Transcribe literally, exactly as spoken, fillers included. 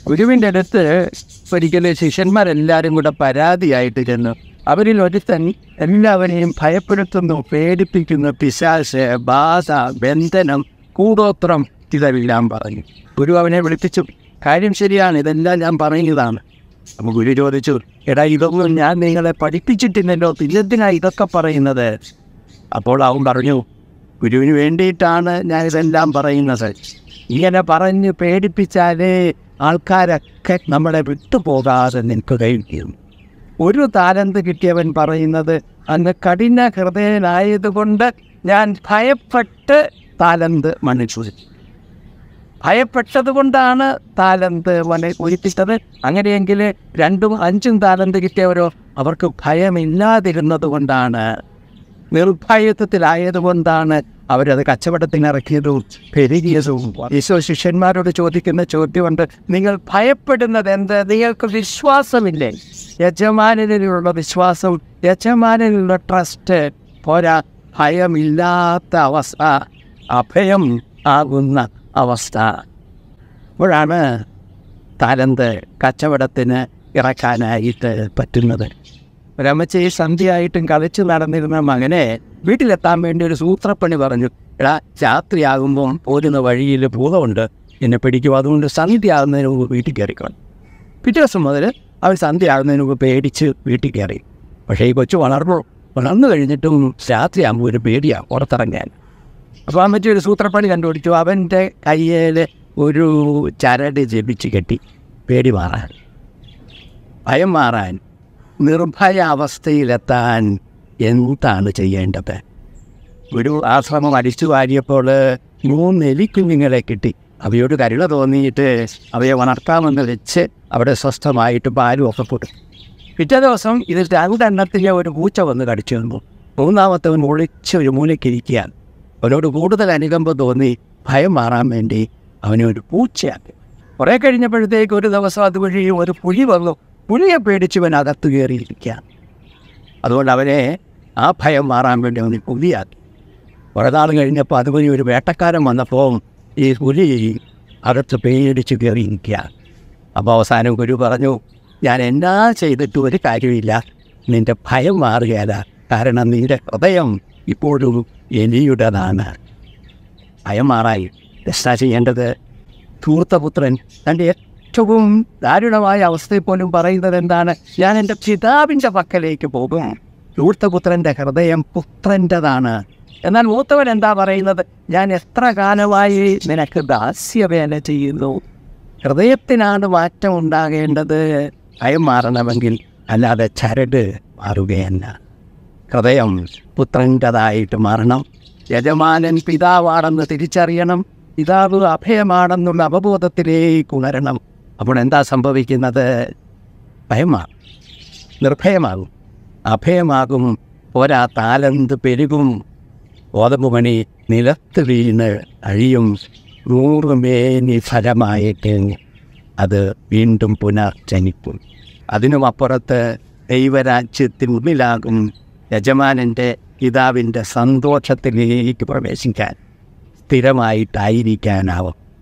ഗുരുവിൻ്റെ അടുത്ത് ഒരിക്കലും ശിഷ്യന്മാരെല്ലാവരും കൂടെ പരാതിയായിട്ട് ചെന്നു. അവരിൽ ഒരുത്തൻ എല്ലാവരെയും ഭയപ്പെടുത്തുന്നു, പേടിപ്പിക്കുന്നു, പിശാച്, ബാധ, ബന്ധനം, കൂടോത്രം ഇതെല്ലാം പറഞ്ഞു. ഗുരു അവനെ വിളിപ്പിച്ചു. കാര്യം ശരിയാണ്, ഇതെല്ലാം ഞാൻ പറയുന്നതാണ്. അപ്പോൾ ഗുരു ചോദിച്ചു, എടാ ഇതൊന്നും ഞാൻ നിങ്ങളെ പഠിപ്പിച്ചിട്ടില്ലല്ലോ, പിന്നെന്തിനാണ് ഇതൊക്കെ പറയുന്നത്? അപ്പോൾ അവൻ പറഞ്ഞു, ഗുരുവിന് വേണ്ടിയിട്ടാണ് ഞാൻ ഇതെല്ലാം പറയുന്നത്. ഇങ്ങനെ പറഞ്ഞ് പേടിപ്പിച്ചാലേ ആൾക്കാരൊക്കെ നമ്മളെ വിട്ടുപോകാതെ നിൽക്കുകയും ചെയ്യും. ഒരു താലന്ത് കിട്ടിയവൻ പറയുന്നത്, അങ്ങ് കഠിന ഹൃദയനായതുകൊണ്ട് ഞാൻ ഭയപ്പെട്ട് താലന്ത് മണിച്ചു. ഭയപ്പെട്ടത് കൊണ്ടാണ് താലന്ത് മന ഒരിപ്പിച്ചത്. അങ്ങനെയെങ്കിൽ രണ്ടും അഞ്ചും താലന്ത് കിട്ടിയവരോ അവർക്ക് ഭയമില്ലാതിരുന്നത് കൊണ്ടാണ്, നിർഭയത്വത്തിലായതുകൊണ്ടാണ് അവരത് കച്ചവടത്തിനിറക്കിയതും പെരുകിയതും. ഈശോ ശിഷ്യന്മാരോട് ചോദിക്കുന്ന ചോദ്യമുണ്ട്, നിങ്ങൾ ഭയപ്പെടുന്നത് എന്ത്? നിങ്ങൾക്ക് വിശ്വാസമില്ലേ? യജമാനിലുള്ള വിശ്വാസം, യജമാനിലുള്ള ട്രസ്റ്റ് പോരാ, ഭയമില്ലാത്ത അവസ്ഥ, അഭയം ആകുന്ന അവസ്ഥ. അപ്പോഴാണ് താലന്ത് കച്ചവടത്തിന് ഇറക്കാനായിട്ട് പറ്റുന്നത്. ഒരമ്മച്ചി സന്ധ്യയായിട്ടും കളിച്ച് നടന്നിരുന്ന മകനെ വീട്ടിലെത്താൻ വേണ്ടി ഒരു സൂത്രപ്പണി പറഞ്ഞു. എടാ, രാത്രിയാകുമ്പം പോരുന്ന വഴിയിൽ ഭൂതമുണ്ട്, എന്നെ പിടിക്കും, അതുകൊണ്ട് സന്ധ്യയാകുന്നതിന് മുമ്പ് വീട്ടിൽ കയറിക്കണം. പിറ്റേ ദിവസം മുതൽ അവർ സന്ധ്യയാകുന്നതിന് മുമ്പ് പേടിച്ച് വീട്ടിൽ കയറി. പക്ഷേ ഈ കൊച്ചു വളർന്നു വളർന്നു കഴിഞ്ഞിട്ടും രാത്രിയാകുമ്പോൾ ഒരു പേടിയാണ് പുറത്തിറങ്ങാൻ. അപ്പോൾ അമ്മച്ചി ഒരു സൂത്രപ്പണി കണ്ടുപിടിച്ചു. അവൻ്റെ കയ്യിൽ ഒരു ചരട് ജപിച്ച് കെട്ടി, പേടി മാറാൻ, ഭയം മാറാൻ, നിർഭയ അവസ്ഥയിലെത്താൻ എന്താണ് ചെയ്യേണ്ടത്? ഒരു ആശ്രമം അടിച്ചു വാരിയപ്പോൾ മൂന്ന് എലിക്കുഞ്ഞുങ്ങളെ കിട്ടി. അവയോട് കരുണ തോന്നിയിട്ട് അവയെ വളർത്താമെന്ന് വെച്ച് അവിടെ സ്വസ്ഥമായിട്ട് പാലും ഒക്കെ കൊടുത്തു. പിറ്റേ ദിവസം ഇതിൽ രണ്ടെണ്ണത്തിൻ്റെ ഒരു പൂച്ച വന്ന് കടിച്ചു വന്നു. മൂന്നാമത്തവൻ ഒളിച്ച് ഒരു മൂലക്കിരിക്കുകയാണ്. അവനോട് കൂടുതൽ അനുകമ്പം തോന്നി ഭയം മാറാൻ വേണ്ടി അവനെ ഒരു പൂച്ചയാക്കി. കുറേ കഴിഞ്ഞപ്പോഴത്തേക്ക് ഒരു ദിവസം അതുവഴി ഒരു പുലി വന്നു. പുലിയെ പേടിച്ചവൻ അകത്ത് കയറിയിരിക്കുകയാണ്. അതുകൊണ്ട് അവനെ ആ ഭയം മാറാൻ വേണ്ടി അവന് പുലിയാക്കി. കുറേ നാൾ കഴിഞ്ഞപ്പോൾ അതുവഴി ഒരു വേട്ടക്കാരൻ വന്നപ്പോൾ ഈ പുലി അകത്ത് പേടിച്ച് കയറിയിരിക്കുകയാണ്. അപ്പോൾ അവസാനം ഗുരു പറഞ്ഞു, ഞാൻ എന്നാ ചെയ്തിട്ടും ഒരു കാര്യമില്ല, നിൻ്റെ ഭയം മാറുകയല്ല, കാരണം നിൻ്റെ ഹൃദയം ഇപ്പോഴും എലിയുടേതാണ്. ഭയം മാറായി എന്താ ചെയ്യേണ്ടത്? ധൂർത്തപുത്രൻ തൻ്റെ ഏറ്റവും ദാരുണമായ അവസ്ഥയിൽ പോലും പറയുന്നത് എന്താണ്? ഞാൻ എൻ്റെ പിതാവിൻ്റെ പക്കലേക്ക് പോകും. ധൂർത്തപുത്രൻ്റെ ഹൃദയം പുത്രൻ്റെതാണ്. എന്നാൽ മൂത്തവൻ എന്താ പറയുന്നത്? ഞാൻ എത്ര കാലമായി നിനക്ക് ദാസ്യവേല ചെയ്യുന്നു. ഹൃദയത്തിനാണ് മാറ്റം ഉണ്ടാകേണ്ടത് ഭയം മാറണമെങ്കിൽ, അല്ലാതെ ചരട് മാറുകയല്ല. ഹൃദയം പുത്രൻ്റെതായിട്ട് മാറണം. യജമാനൻ പിതാവാണെന്ന് തിരിച്ചറിയണം. പിതാവ് അഭയമാണെന്നുള്ള അവബോധത്തിലേക്ക് ഉണരണം. അപ്പോൾ എന്താ സംഭവിക്കുന്നത്? ഭയം മാറും, നിർഭയമാകും, അഭയമാകും. പോരാ, താലന്ത് പെരുകും. ഗോതമ്പുമണി നിലത്ത് വീണ് അഴിയും. നൂറുമേനി ഫലമായിട്ട് അത് വീണ്ടും പുനർജനിക്കും. അതിനുമപ്പുറത്ത് ദൈവരാജ്യത്തിനുള്ളിലാകും യജമാനൻ്റെ പിതാവിൻ്റെ സന്തോഷത്തിലേക്ക് പ്രവേശിക്കാൻ, സ്ഥിരമായിട്ടായിരിക്കാനാവും.